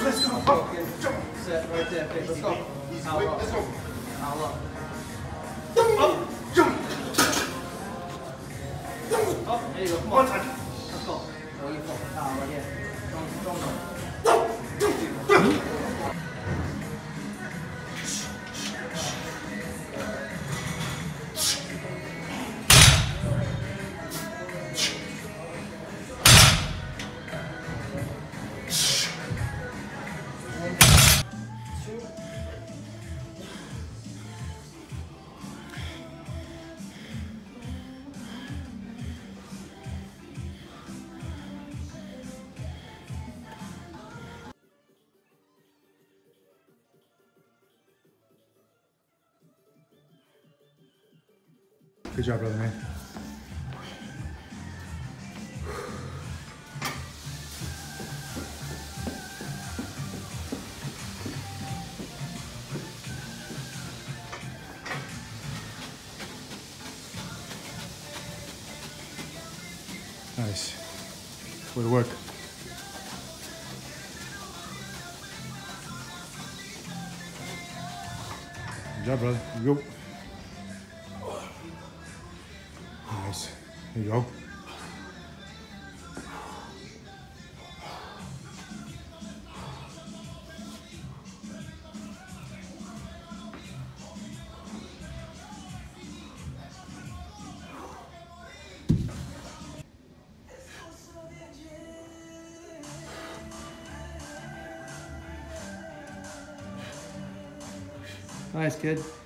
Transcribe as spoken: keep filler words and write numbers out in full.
Let's go. Okay. Set right there. Okay, let's go. Power up. Let's go. Power up. Up. Jump. Oh, there you go. Come on. One time. Let's go. Oh, you fucking power right here. Don't, don't, don't. Good job, brother, man. Nice. Way to work. Good job, brother. You go. Nice. There you go. Nice, kid.